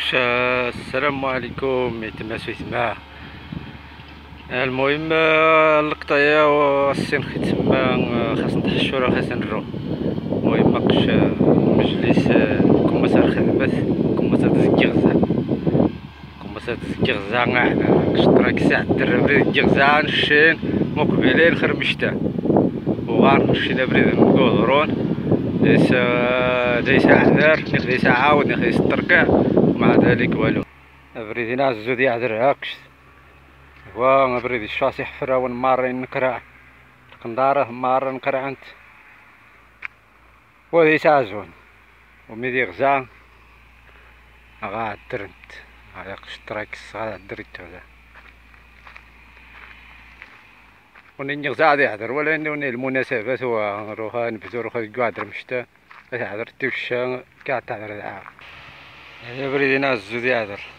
السلام عليكم يتماس ويتما. المهم اللقطة والسين تما خاص نتحشو راه خاص نرو. المهم ماقش مجلس كومسار خدمات كومسار تزكي غزال كومسار تزكي غزال كشطراك ساعة الدراري تزكي غزال نشين مقبلين خرمشتان وغنمشي لبريد نقودرون ليس عذر ليس عاود ليس التركع ومع ذلك والو بريدي نعزو دي عذر هاكش هو بريدي الشاصي حفرة ونمارين نكرع قندارة مارة نكرع انت وليس عزون وميدي غزان غا درنت غا قشتراكس غا دريت هذا وني غزا غادي يهدر ولا وني المناسبات وروها نبدو روها كاع مشتا تهدر تيوشا كاع تهدر العام. هذا بريدي نعزو دي هدر.